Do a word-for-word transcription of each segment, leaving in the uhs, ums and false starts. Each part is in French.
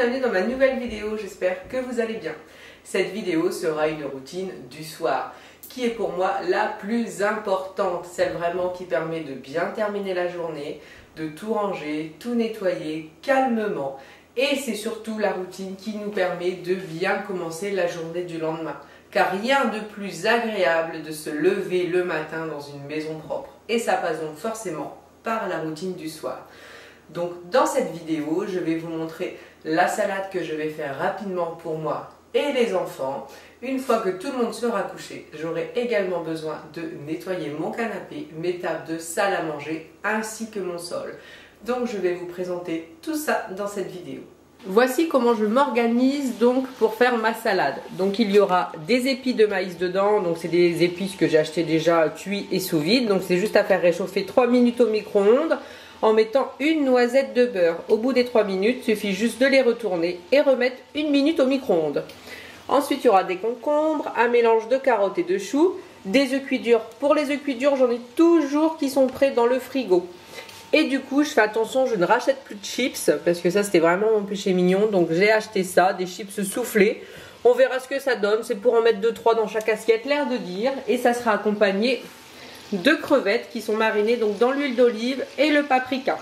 bienvenue dans ma nouvelle vidéo, j'espère que vous allez bien. Cette vidéo sera une routine du soir, qui est pour moi la plus importante, celle vraiment qui permet de bien terminer la journée, de tout ranger, tout nettoyer calmement. Et c'est surtout la routine qui nous permet de bien commencer la journée du lendemain. Car rien de plus agréable de se lever le matin dans une maison propre. Et ça passe donc forcément par la routine du soir. Donc dans cette vidéo, je vais vous montrer la salade que je vais faire rapidement pour moi et les enfants. Une fois que tout le monde sera couché, j'aurai également besoin de nettoyer mon canapé, mes tables de salle à manger ainsi que mon sol. Donc je vais vous présenter tout ça dans cette vidéo. Voici comment je m'organise donc pour faire ma salade. Donc il y aura des épis de maïs dedans, donc c'est des épices que j'ai acheté déjà cuits et sous vide. Donc c'est juste à faire réchauffer trois minutes au micro-ondes en mettant une noisette de beurre. Au bout des trois minutes, il suffit juste de les retourner et remettre une minute au micro-ondes. Ensuite il y aura des concombres, un mélange de carottes et de choux, des œufs cuits durs. Pour les œufs cuits durs, j'en ai toujours qui sont prêts dans le frigo. Et du coup, je fais attention, je ne rachète plus de chips parce que ça, c'était vraiment mon péché mignon. Donc, j'ai acheté ça, des chips soufflés. On verra ce que ça donne. C'est pour en mettre deux trois dans chaque assiette, l'air de dire. Et ça sera accompagné de crevettes qui sont marinées donc dans l'huile d'olive et le paprika.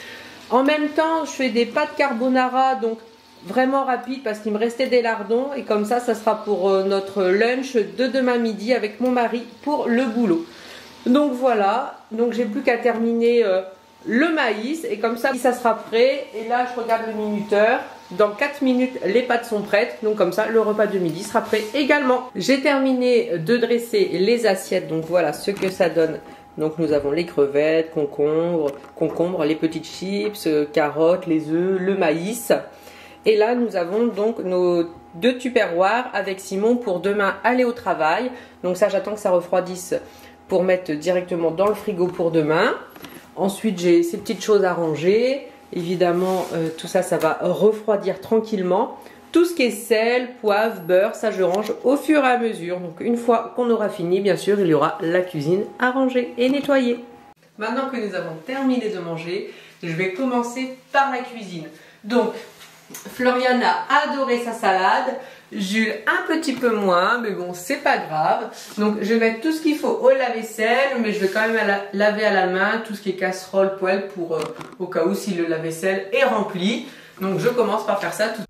En même temps, je fais des pâtes carbonara, donc vraiment rapide parce qu'il me restait des lardons. Et comme ça, ça sera pour notre lunch de demain midi avec mon mari pour le boulot. Donc voilà, donc j'ai plus qu'à terminer... Euh, le maïs et comme ça ça sera prêt. Et là je regarde le minuteur, dans quatre minutes les pâtes sont prêtes, donc comme ça le repas de midi sera prêt également. J'ai terminé de dresser les assiettes, donc voilà ce que ça donne. Donc nous avons les crevettes, concombres, concombres, les petites chips, carottes, les œufs, le maïs. Et là nous avons donc nos deux tupperwares avec Simon pour demain aller au travail. Donc ça j'attends que ça refroidisse pour mettre directement dans le frigo pour demain. Ensuite, j'ai ces petites choses à ranger. Évidemment, euh, tout ça, ça va refroidir tranquillement. Tout ce qui est sel, poivre, beurre, ça je range au fur et à mesure. Donc une fois qu'on aura fini, bien sûr, il y aura la cuisine à ranger et nettoyer. Maintenant que nous avons terminé de manger, je vais commencer par la cuisine. Donc, Florian a adoré sa salade. Jules un petit peu moins, mais bon c'est pas grave. Donc je vais mettre tout ce qu'il faut au lave-vaisselle, mais je vais quand même à la, laver à la main tout ce qui est casserole, poêle pour euh, au cas où si le lave-vaisselle est rempli. Donc je commence par faire ça tout.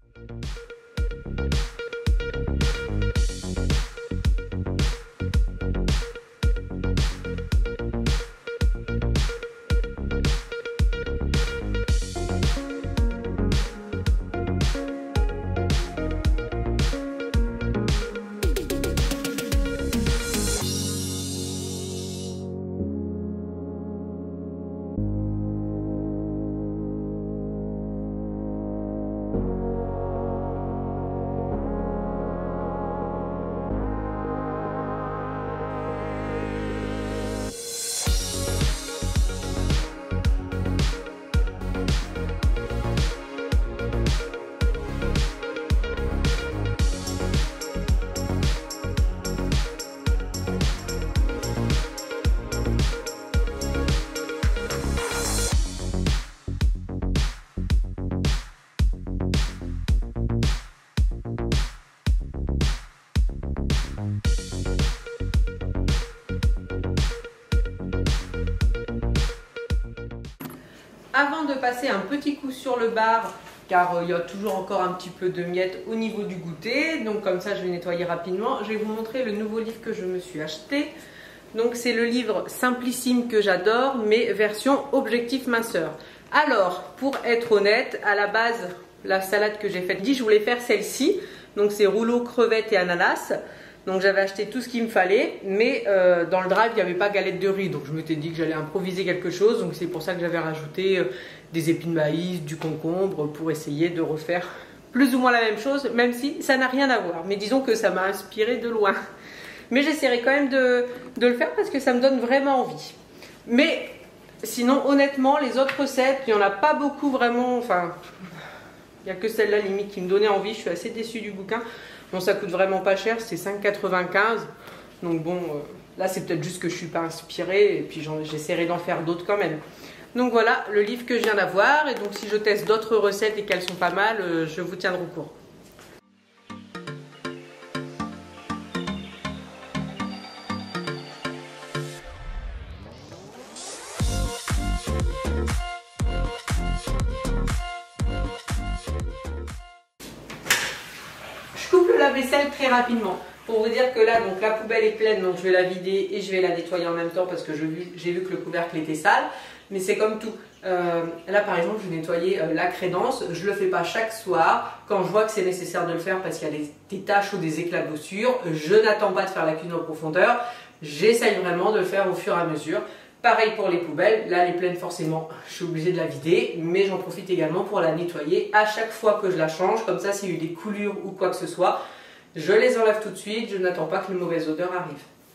Avant de passer un petit coup sur le bar, car euh, il y a toujours encore un petit peu de miettes au niveau du goûter, donc comme ça je vais nettoyer rapidement. Je vais vous montrer le nouveau livre que je me suis acheté. Donc c'est le livre Simplissime que j'adore, mais version objectif minceur. Alors, pour être honnête, à la base, la salade que j'ai faite, je voulais faire celle-ci. Donc c'est rouleau, crevettes et ananas. Donc j'avais acheté tout ce qu'il me fallait, mais euh, dans le drive il n'y avait pas galette de riz, donc je m'étais dit que j'allais improviser quelque chose, donc c'est pour ça que j'avais rajouté euh, des épis de maïs, du concombre, pour essayer de refaire plus ou moins la même chose, même si ça n'a rien à voir, mais disons que ça m'a inspiré de loin. Mais j'essaierai quand même de, de le faire parce que ça me donne vraiment envie. Mais sinon honnêtement les autres recettes, il n'y en a pas beaucoup vraiment, enfin il n'y a que celle-là limite qui me donnait envie, je suis assez déçue du bouquin. Bon, ça coûte vraiment pas cher, c'est cinq quatre-vingt-quinze. Donc bon, euh, là c'est peut-être juste que je suis pas inspirée et puis j'essaierai d'en faire d'autres quand même. Donc voilà le livre que je viens d'avoir, et donc si je teste d'autres recettes et qu'elles sont pas mal, euh, je vous tiendrai au courant. Je coupe le lave-vaisselle très rapidement. Pour vous dire que là, donc la poubelle est pleine, donc je vais la vider et je vais la nettoyer en même temps parce que j'ai vu que le couvercle était sale. Mais c'est comme tout. Euh, là, par exemple, je vais nettoyer euh, la crédence. Je ne le fais pas chaque soir. Quand je vois que c'est nécessaire de le faire parce qu'il y a des, des taches ou des éclats de boussure, je n'attends pas de faire la cuisine en profondeur. J'essaye vraiment de le faire au fur et à mesure. Pareil pour les poubelles. Là, elle est pleine forcément. Je suis obligée de la vider. Mais j'en profite également pour la nettoyer à chaque fois que je la change. Comme ça, s'il y a eu des coulures ou quoi que ce soit, je les enlève tout de suite, je n'attends pas que les mauvaises odeurs arrivent.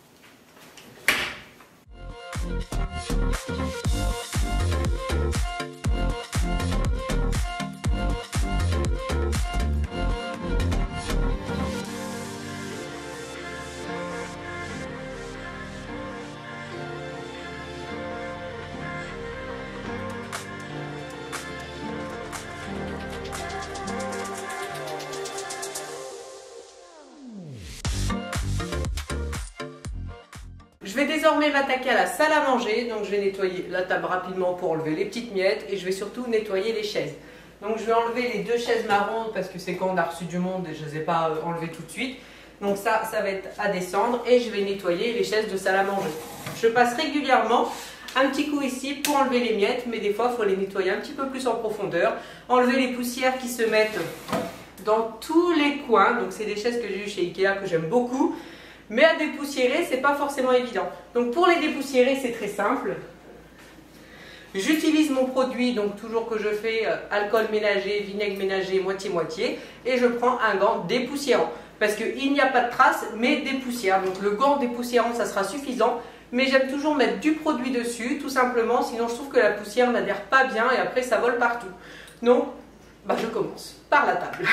Je vais désormais m'attaquer à la salle à manger, donc je vais nettoyer la table rapidement pour enlever les petites miettes et je vais surtout nettoyer les chaises. Donc je vais enlever les deux chaises marron parce que c'est quand on a reçu du monde et je ne les ai pas enlevées tout de suite. Donc ça, ça va être à descendre et je vais nettoyer les chaises de salle à manger. Je passe régulièrement un petit coup ici pour enlever les miettes, mais des fois il faut les nettoyer un petit peu plus en profondeur. Enlever les poussières qui se mettent dans tous les coins, donc c'est des chaises que j'ai eues chez Ikea que j'aime beaucoup. Mais à dépoussiérer, c'est pas forcément évident. Donc pour les dépoussiérer, c'est très simple. J'utilise mon produit, donc toujours que je fais euh, alcool ménager, vinaigre ménager, moitié-moitié. Et je prends un gant dépoussiérant. Parce qu'il n'y a pas de traces, mais des poussières. Donc le gant dépoussiérant, ça sera suffisant. Mais j'aime toujours mettre du produit dessus, tout simplement. Sinon, je trouve que la poussière n'adhère pas bien et après, ça vole partout. Donc, bah, je commence par la table.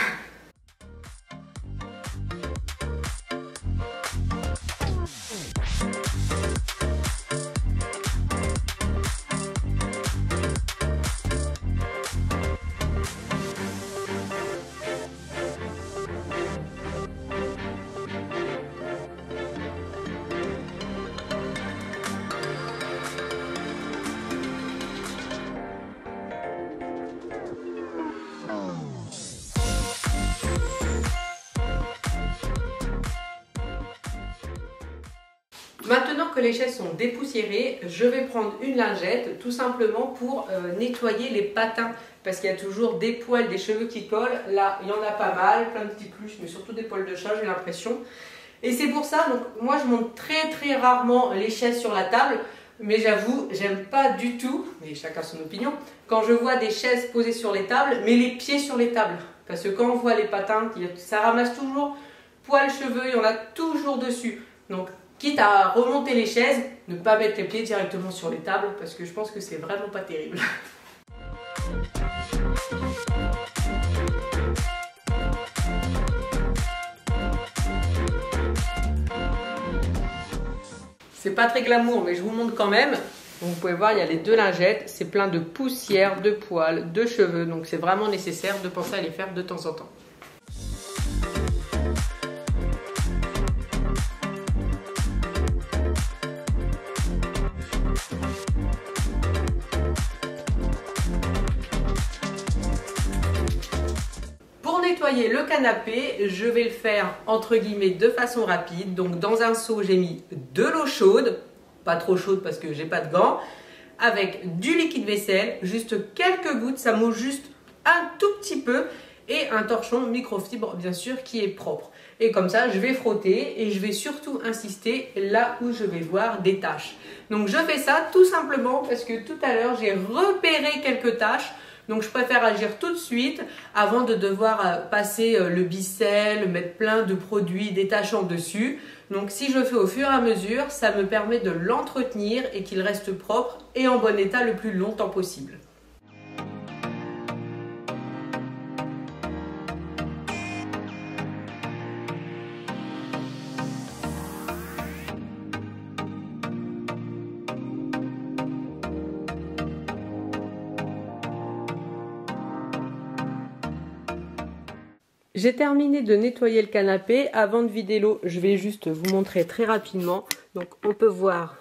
Maintenant que les chaises sont dépoussiérées, je vais prendre une lingette tout simplement pour euh, nettoyer les patins parce qu'il y a toujours des poils, des cheveux qui collent. Là, il y en a pas mal, plein de petits plus, mais surtout des poils de chat, j'ai l'impression. Et c'est pour ça, donc moi je monte très très rarement les chaises sur la table, mais j'avoue, j'aime pas du tout, mais chacun son opinion, quand je vois des chaises posées sur les tables, mais les pieds sur les tables. Parce que quand on voit les patins, ça ramasse toujours poils, cheveux, il y en a toujours dessus. Donc, quitte à remonter les chaises, ne pas mettre les pieds directement sur les tables parce que je pense que c'est vraiment pas terrible. C'est pas très glamour mais je vous montre quand même. Donc, vous pouvez voir, il y a les deux lingettes, c'est plein de poussière, de poils, de cheveux, donc c'est vraiment nécessaire de penser à les faire de temps en temps. Nettoyer le canapé, je vais le faire entre guillemets de façon rapide. Donc dans un seau, j'ai mis de l'eau chaude, pas trop chaude parce que j'ai pas de gants, avec du liquide vaisselle, juste quelques gouttes, ça mouille juste un tout petit peu, et un torchon microfibre bien sûr qui est propre. Et comme ça, je vais frotter et je vais surtout insister là où je vais voir des taches. Donc je fais ça tout simplement parce que tout à l'heure, j'ai repéré quelques taches. Donc je préfère agir tout de suite avant de devoir passer le Bicel, mettre plein de produits détachants dessus. Donc si je fais au fur et à mesure, ça me permet de l'entretenir et qu'il reste propre et en bon état le plus longtemps possible. J'ai terminé de nettoyer le canapé. Avant de vider l'eau, je vais juste vous montrer très rapidement. Donc on peut voir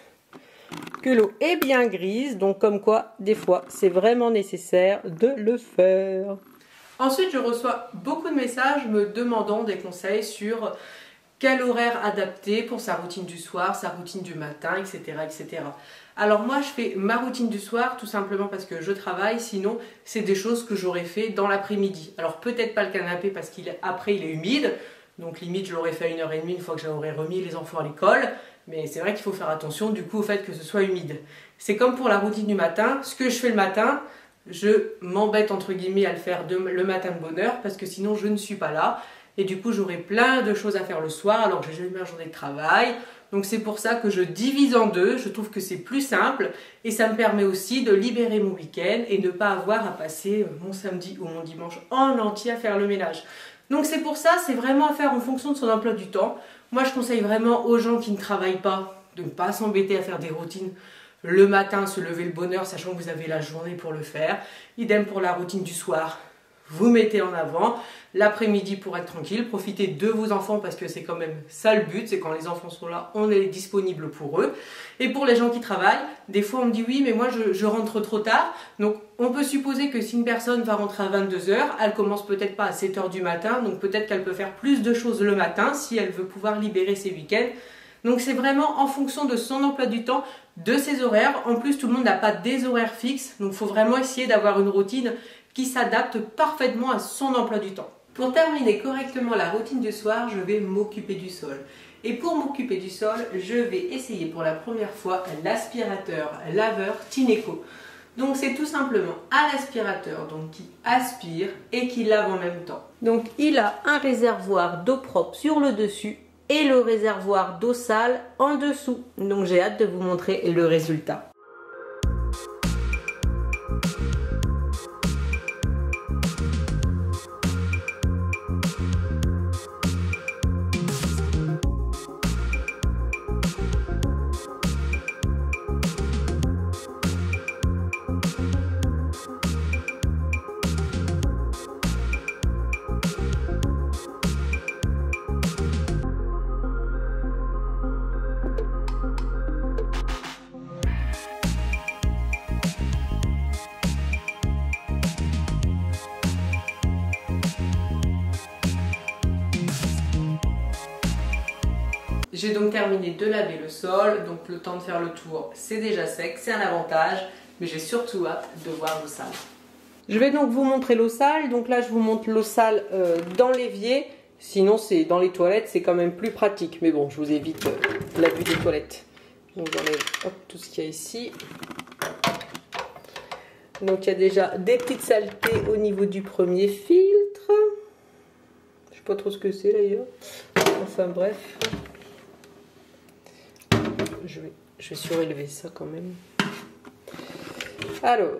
que l'eau est bien grise. Donc comme quoi, des fois, c'est vraiment nécessaire de le faire. Ensuite, je reçois beaucoup de messages me demandant des conseils sur quel horaire adapter pour sa routine du soir, sa routine du matin, et cetera et cetera. Alors moi, je fais ma routine du soir tout simplement parce que je travaille, sinon c'est des choses que j'aurais fait dans l'après-midi. Alors peut-être pas le canapé parce qu'après il, il est humide, donc limite je l'aurais fait à une heure trente une fois que j'aurais remis les enfants à l'école, mais c'est vrai qu'il faut faire attention du coup au fait que ce soit humide. C'est comme pour la routine du matin, ce que je fais le matin, je m'embête entre guillemets à le faire de, le matin de bonne heure parce que sinon je ne suis pas là. Et du coup, j'aurai plein de choses à faire le soir alors que j'ai jamais eu ma journée de travail. Donc c'est pour ça que je divise en deux. Je trouve que c'est plus simple et ça me permet aussi de libérer mon week-end et ne pas avoir à passer mon samedi ou mon dimanche en entier à faire le ménage. Donc c'est pour ça, c'est vraiment à faire en fonction de son emploi du temps. Moi, je conseille vraiment aux gens qui ne travaillent pas de ne pas s'embêter à faire des routines le matin, se lever le bonheur, sachant que vous avez la journée pour le faire. Idem pour la routine du soir. Vous mettez en avant l'après-midi pour être tranquille, profitez de vos enfants parce que c'est quand même ça le but, c'est quand les enfants sont là, on est disponible pour eux. Et pour les gens qui travaillent, des fois on me dit oui mais moi je, je rentre trop tard, donc on peut supposer que si une personne va rentrer à vingt-deux heures, elle commence peut-être pas à sept heures du matin, donc peut-être qu'elle peut faire plus de choses le matin si elle veut pouvoir libérer ses week-ends. Donc c'est vraiment en fonction de son emploi du temps, de ses horaires. En plus tout le monde n'a pas des horaires fixes, donc il faut vraiment essayer d'avoir une routine qui s'adapte parfaitement à son emploi du temps. Pour terminer correctement la routine du soir, je vais m'occuper du sol. Et pour m'occuper du sol, je vais essayer pour la première fois l'aspirateur laveur Tineco. Donc c'est tout simplement un aspirateur donc, qui aspire et qui lave en même temps. Donc il a un réservoir d'eau propre sur le dessus et le réservoir d'eau sale en dessous. Donc j'ai hâte de vous montrer le résultat. J'ai donc terminé de laver le sol, donc le temps de faire le tour, c'est déjà sec, c'est un avantage, mais j'ai surtout hâte de voir l'eau sale. Je vais donc vous montrer l'eau sale, donc là je vous montre l'eau sale euh, dans l'évier, sinon c'est dans les toilettes, c'est quand même plus pratique, mais bon, je vous évite euh, la vue des toilettes. Donc j'enlève tout ce qu'il y a ici. Donc il y a déjà des petites saletés au niveau du premier filtre. Je sais pas trop ce que c'est d'ailleurs, enfin bref. Je vais, je vais surélever ça quand même. Alors.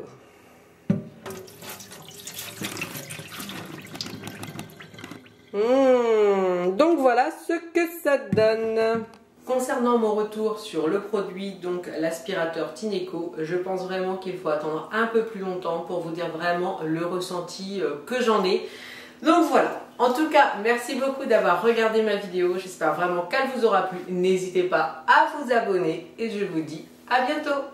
Mmh, donc voilà ce que ça donne. Concernant mon retour sur le produit, donc l'aspirateur Tineco, je pense vraiment qu'il faut attendre un peu plus longtemps pour vous dire vraiment le ressenti que j'en ai. Donc voilà, en tout cas, merci beaucoup d'avoir regardé ma vidéo. J'espère vraiment qu'elle vous aura plu. N'hésitez pas à vous abonner et je vous dis à bientôt.